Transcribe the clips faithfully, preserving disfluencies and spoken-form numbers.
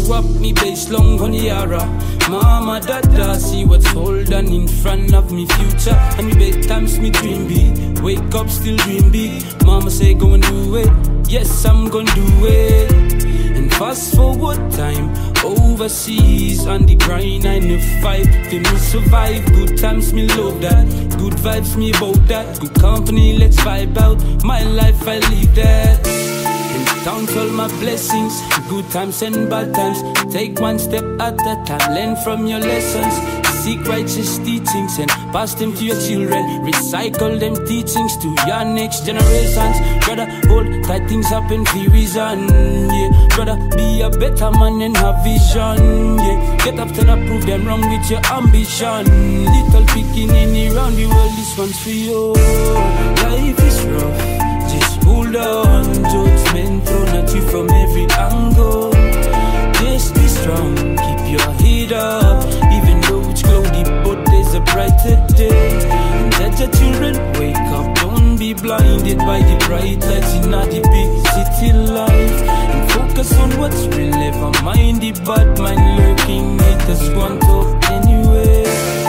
swap me bass long on the Yara. Mama, dada, see what's holding in front of me future. And me bedtime's me dream big. Wake up, still dream big. Mama say go and do it. Yes, I'm gonna do it. And fast forward time, overseas on the grind, nine to five. Feel me survive, good times me love that. Good vibes me about that. Good company, let's vibe out. My life I live that. And count all my blessings, good times and bad times. Take one step at a time, learn from your lessons. Seek righteous teachings and pass them to your children. Recycle them teachings to your next generations. Brother, hold tight, things happen for reason. Yeah, brother, be a better man and have vision. Yeah, get up till I prove them wrong with your ambition. Little picking in around the world, this one's for you. Life is rough, just hold on. Judgment thrown at you from every angle. Just be strong, keep your head up. Even though it's cloudy, but there's a brighter day. And let your children wake up, don't be blinded by the bright lights in the big city life. And focus on what's real, never mind the bad mind lurking. Haters want to anyway.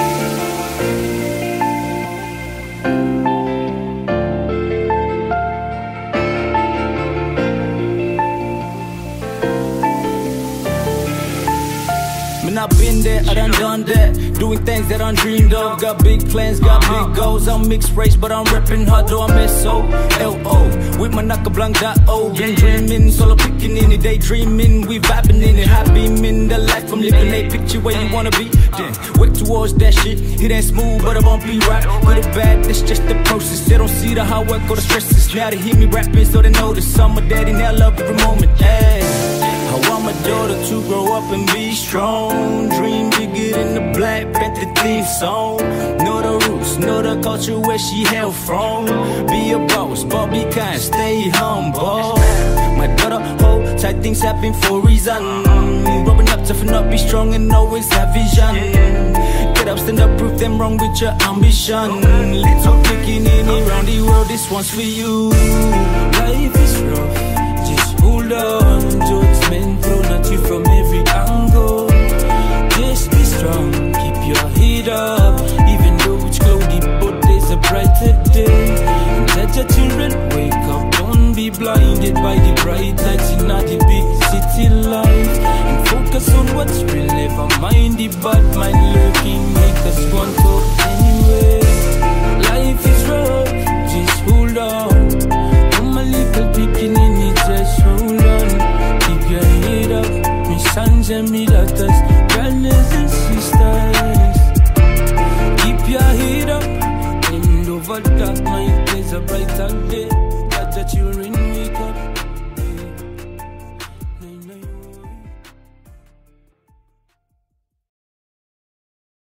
I've been there, I done done that. Doing things that I dreamed of. Got big plans, got big goals. I'm mixed race, but I'm reppin' hard, though I'm S O L O. With my knuckle blank dot O. Been dreaming, solo picking in it, daydreaming. We vibing in it, high beaming. The life I'm living, they picture where you wanna be. Then work towards that shit. It ain't smooth, but it won't be right. Good or bad, that's just the process. They don't see the hard work or the stresses. Now they hear me rapping, so they notice I'm a daddy, now love every moment. Hey, I want my daughter to grow up and be strong. Dream bigger than the Black Panther theme song. Know the roots, know the culture where she hail from. Be a boss, but be kind, stay humble. My daughter, hold tight, things happen for a reason. Growing up, toughen up, be strong and always have vision. Get up, stand up, prove them wrong with your ambition. Little picking in around the world, this one's for you. Life is rough, just hold on. Judgment thrown at you from every angle. Just be strong, keep your head up. Even though it's cloudy, but there's a brighter day. And let your children wake up, don't be blinded by the bright lights in the big city life. And focus on what's real, never mind the bad mind lurking. Make us want to anyway. Life is rough, just hold on. I'm a little picking in it, just hold on. Keep your head up, me sons and me daughters, brothers and sisters. Keep your head up, and over that night there's a brighter day. Got your children